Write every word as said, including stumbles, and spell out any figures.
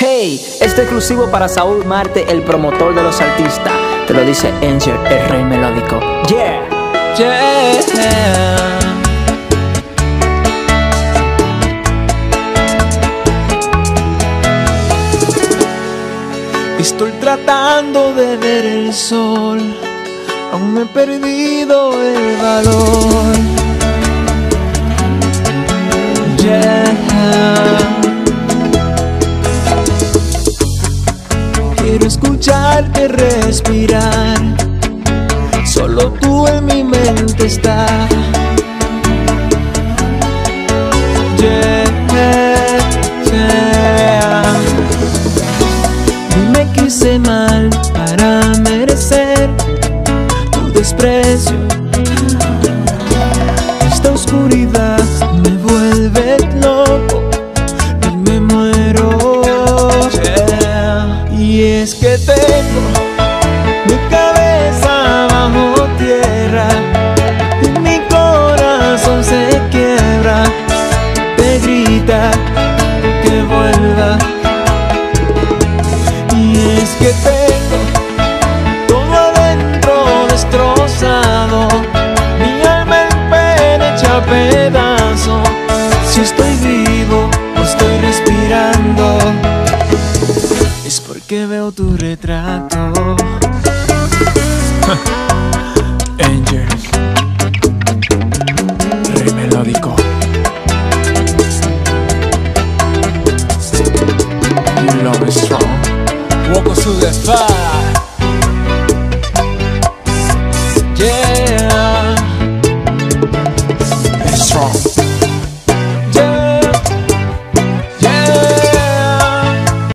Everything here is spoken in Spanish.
Hey, esto exclusivo para Saúl Marte, el promotor de los artistas. Te lo dice Angel, el rey melódico. Yeah, yeah. Estoy tratando de ver el sol, aún no he perdido el valor. Yeah. Quiero escucharte respirar, solo tú en mi mente estás. Yeah, yeah. Dime que hice mal para merecer tu desprecio. Esta oscuridad me vuelve loco y me muero. Yeah. Y es que tengo mi cabeza bajo tierra y mi corazón se quiebra. Te grita que vuelva. Y es que tengo todo adentro destrozado, mi alma en pena hecha pedazo. Si estoy vivo o estoy respirando, es porque veo tu retrato. Angel, rey melódico. Your love is strong. Walk us through the fire.